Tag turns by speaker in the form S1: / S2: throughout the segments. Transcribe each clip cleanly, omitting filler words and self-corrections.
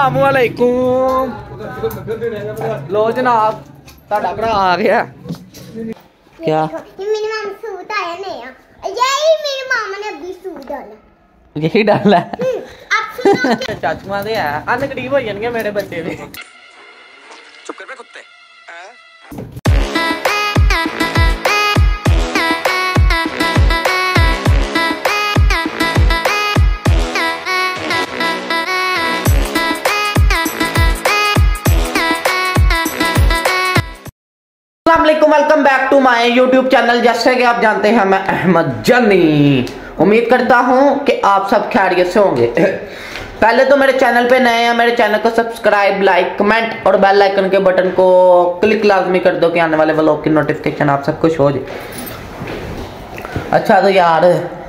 S1: अस्सलामुअलैकुम। लो जनाब साडा भरा आ गया। क्या
S2: मेरी मामा सूट आया नया, यही मेरी मामा ने अभी सूट डाला,
S1: यही डाला
S2: अब सुनो
S1: चाचुआ दे है अन करीब हो जाएंगे मेरे बच्चे भी।
S3: चुप कर बे कुत्ते।
S1: Welcome back to my YouTube channel. जैसे कि आप जानते हैं मैं अहमद जनी। उम्मीद करता हूं कि आप सब खैरियत से होंगे। पहले तो मेरे चैनल पे नए हैं, मेरे चैनल को सब्सक्राइब, लाइक, कमेंट और बेल आइकन के बटन को क्लिक लाजमी कर दो कि आने वाले व्लॉग की नोटिफिकेशन आप सब कुछ हो जाए। अच्छा तो यार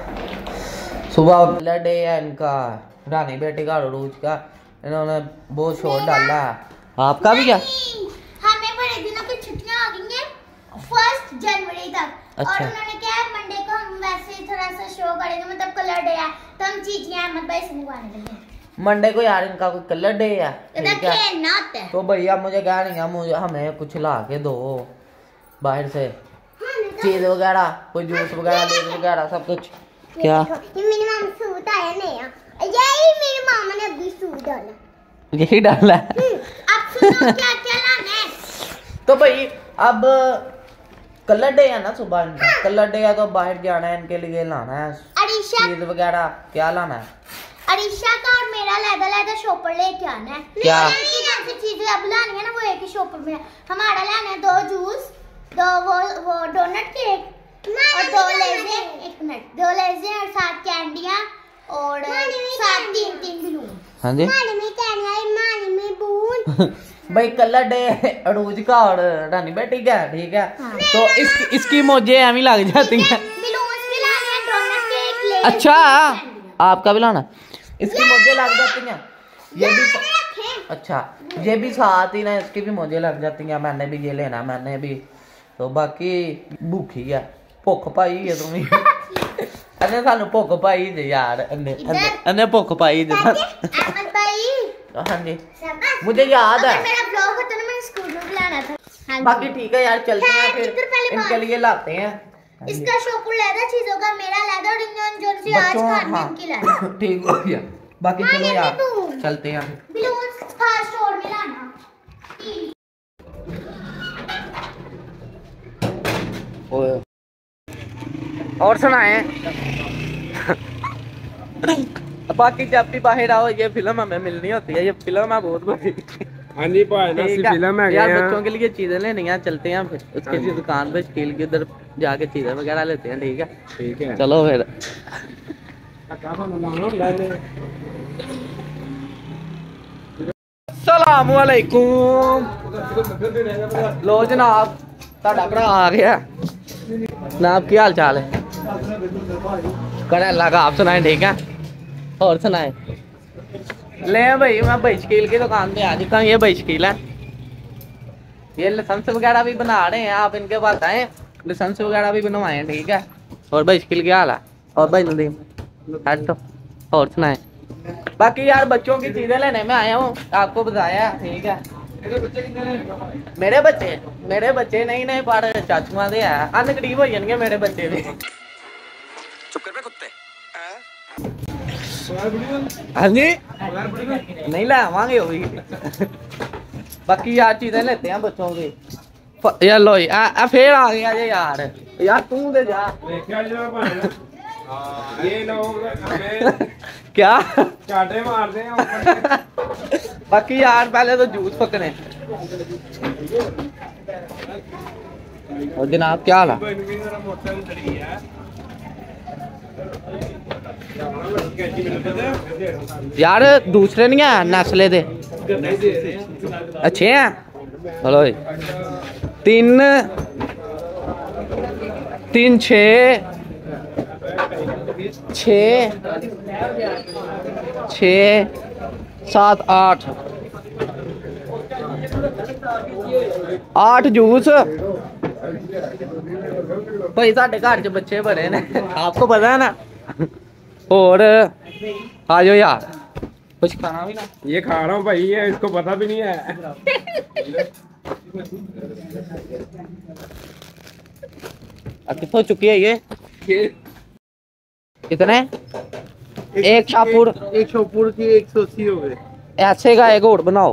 S1: सुबह डे है इनका, रानी बेटी का रूज का, इन्होंने बहुत शोर डाला। आपका भी क्या?
S2: हमें बड़े दिनों की छुट्टियां आ गई हैं 1 जनवरी तक।
S1: अच्छा।
S2: और उन्होंने क्या है मंडे को हम वैसे थोड़ा सा शो करेंगे, मतलब कलर डे है तो हम चीजियां अहमद भाई से मंगवाने लगे।
S1: मंडे को यार इनका कोई कलर डे है, ठीक है?
S2: खेलना होता है
S1: तो भैया मुझे कह रही है मुझे हमें कुछ ला के दो बाहर से, चीज वगैरह, कोई जूस वगैरह, लेज वगैरह सब कुछ। क्या
S2: मेरी मामा सूट आया नया, यही मेरी मामा ने अभी सूट डाला,
S1: यही डाला
S2: अब सुनो क्या क्या लाना है।
S1: तो भाई अब कलर डे है ना सुबह इनका, कलर डे है तो बाहर जाना है, इनके लिए लाना है
S2: अरीशा
S1: चीज वगैरह। क्या लाना है?
S2: अरीशा का और मेरा लहदा शॉपर लेके आना है।
S1: क्या
S2: जैसी चीजें अब लानी है ना वो एक ही शॉपर में। हमारा लाना है 2 जूस, 2 वो डोनट केक और 2 लेजे, 1 मिनट, 2 लेजे और 7 कैंडियां और 7 3 बलून।
S1: हाँ जी
S2: मानी में बून
S1: भाई कलर डे अरूज का और रानी बेटी का, ठीक है?
S2: हाँ।
S1: तो इसकी मौजे एवं लग जाती हैं।
S2: बलून भी लाने हैं, डोनट केक ले।
S1: अच्छा आपका भी लाना, इसकी मौजे लग जाती हैं ये भी। अच्छा ये भी साथ ही ना, इसकी भी मौजे लग जाती हैं। मैंने भी ये लेना, मैंने भी। तो बाकी भूखी है, भुख पाई है तुम्हें अने सानू भुख पाई जे यार, अने भुख पाई जे
S2: अहमद भाई।
S1: हाँ जी मुझे याद है,
S2: मेरा ब्लॉग होता ना मैंने स्कूल में बुलाना था। हाँ
S1: बाकी ठीक है यार चलते हैं फिर इनके लिए लाते हैं।
S2: इसका शॉपुर लेदा चीजों का, मेरा लेदा और जो सी आज खाने
S1: हाँ,
S2: इनकी लेदा।
S1: ठीक हो गया। बाकी
S2: हाँ,
S1: चलो
S2: ये
S1: यार
S2: तू।
S1: चलते हैं।
S2: बलून्स फास्ट स्टोर में लाना।
S1: और सुनाए बाकी जब भी बाहर आओ ये फिल्म हमें मिलनी होती है, ये फिल्म है बहुत बड़ी।
S4: हाँ जी भाई ना फिल्म है
S1: यार बच्चों के लिए चीजें लेनी है, चलते हैं फिर उसके लिए दुकान पे स्टील की उधर जाके चीजें वगैरह लेते हैं, ठीक है?
S4: ठीक है
S1: चलो फिर। अस्सलामुअलैकुम। लो जनाब साडा भरा आ गया। जनाब क्या हाल चाल है? करे लगा आप सुनाए, ठीक है? और सुनाए ले भाई, मैं भाई शकील की दुकान पे आ चुका हूँ। ये भाई शकील है, ये लाइसेंस वगैरह भी बना रहे हैं, आप इनके पास आए, लाइसेंस वगैरह भी बनवाए हैं, ठीक है? और भाई शकील क्या हाल है? और भाई नदीम तो और सुनाए। बाकी यार बच्चों की चीजें लेने में आया हूँ, आपको बताया, ठीक है? मेरे बच्चे नहीं पढ़ चाचुआ दे है, अन करीब हो जाएंगे मेरे बच्चे भी।
S3: चुप कर बे कुत्ते।
S1: हाँ जी नहीं लावांगे वो भी। बाकी यार चीजें लेते हैं बच्चों की। यार लो फिर आ गया ये यार तू दे जा।
S4: ये लोग
S1: क्या
S4: चाटे मारते हैं।
S1: बाकी यार पहले तो जूस पकने। और जनाब क्या हाल है? यार दूसरे नहीं है नस्ले दे अच्छे हैं। चलो 3 6 7 8 जूस भाई साढ़े घर च बच्चे बड़े ने, आपको पता है ना। और आ जाओ यार कुछ खाना भी ना।
S4: ये खा रहा हूँ भाई, ये इसको पता भी नहीं है।
S1: कितने चुकी है ये कितने? एक शाहपुर
S5: की 180 हो गए।
S1: ऐसे का एक और बनाओ।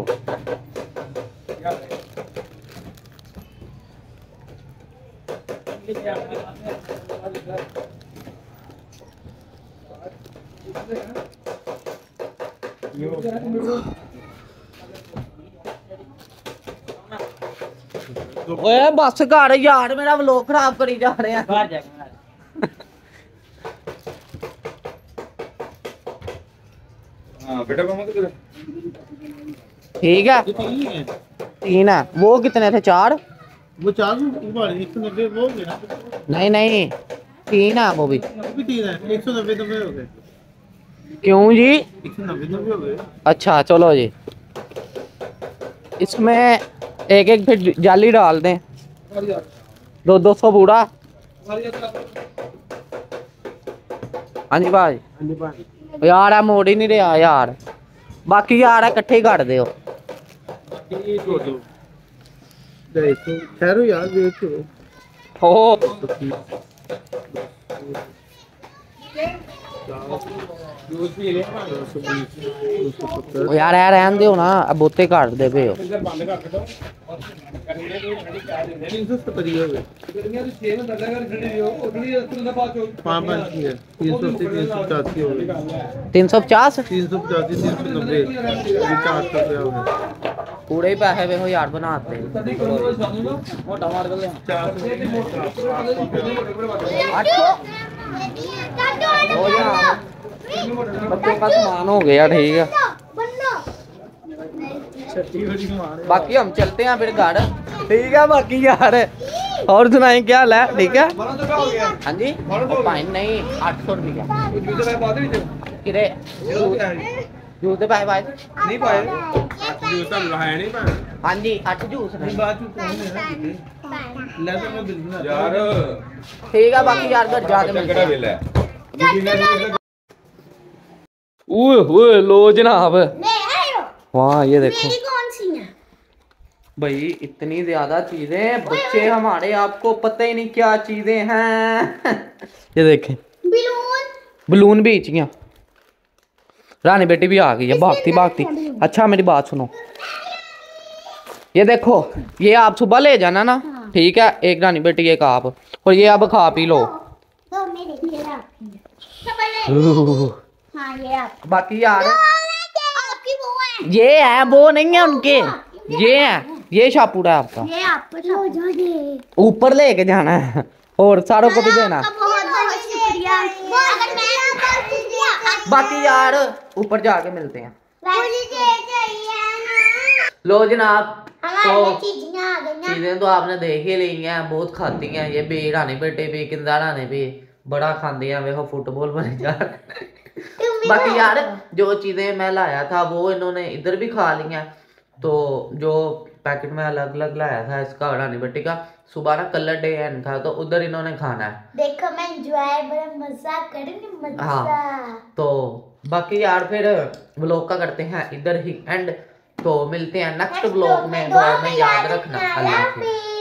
S1: ओए बस कर यार, मेरा व्लॉग खराब करी जा रहे हैं। ठीक है, 3 है। वो कितने थे? 4।
S5: वो 190 वो हो गए ना।
S1: नहीं 3 है वो भी।
S5: 3 है, 190 हो गए।
S1: क्यों जी?
S5: 190 हो गए।
S1: अच्छा चलो जी, इसमें एक एक फिर जाली डाल दें। 200 बूढ़ा। हाँ जी भाई। यार है मोड़ ही नहीं रहा यार। बाकी यार है इकट्ठे ही कर दो।
S5: ठहरो यार, वेट करो।
S1: हो ओ यार रहन दो ना, अब बोते काट दे पे हो।
S5: 370 हो गए। 380 हो गए।
S1: 350
S5: 385 390 400 रुपया हो गया।
S1: पूरे ही पैसे वे हो यार बनाते। बच्चों का सामान हो गया ठीक है। बाकी हम चलते हैं फिर घर। ठीक है बाकी यार, और सुनाई क्या हाल है? ठीक है हाँ जी। फाइन नहीं 800 रुपया किरे जूते पाए पाए
S4: नहीं पाए जूस तो लाया नहीं पाए।
S1: हाँ जी 8 जूस
S4: यार
S1: ठीक है। बाकी यार घर जाके मिलते हैं। ओए लो जनाब, वहाँ ये देखो
S2: कौन सी है
S1: भाई, इतनी ज्यादा चीजें बच्चे हमारे, आपको पता ही नहीं क्या चीजें हैं। ये देखें बलून भी चाहिए। रानी बेटी भी आ गई है भागती भागती। अच्छा मेरी बात सुनो, ये देखो ये आप सुबह ले जाना ना। ठीक है, एक रानी बेटी एक आप, और ये अब खा पी लो।
S2: हाँ ये आप
S1: बाकी यार
S2: आपकी वो है,
S1: ये है, वो नहीं है उनके, ये है, ये शाहपुरा है आपका।
S2: ये आपको
S1: ऊपर लेके जाना है और सारों को भी देना।
S2: बहुत बहुत शुक्रिया। अगर मैं
S1: बाकी यार ऊपर जाके मिलते हैं।
S2: मुझे चाहिए ना।
S1: लो जनाब,
S2: हमारे
S1: तो
S2: चीजें आ गई ना।
S1: चीजें तो आपने देख ही ली हैं, बहुत खाती हैं ये भी। रानी बेटे भी किंदा रानी भी बड़ा खाती हैं। देखो फुटबॉल बने जा। बाकी यार जो चीजें मैं लाया था वो इन्होंने इधर भी खा ली हैं। तो जो पैकेट में अलग अलग लाया था इसका रानी बेटी का, सुबह ना कलर डे एंड था तो उधर इन्होंने खाना है।
S2: देखो मैं एंजॉय बड़ा मजा करूंगी, मजा।
S1: हाँ तो बाकी यार फिर व्लॉग का करते हैं इधर ही एंड। तो मिलते हैं नेक्स्ट व्लॉग में। दुआ में याद रखना। अल्लाह हाफिज़।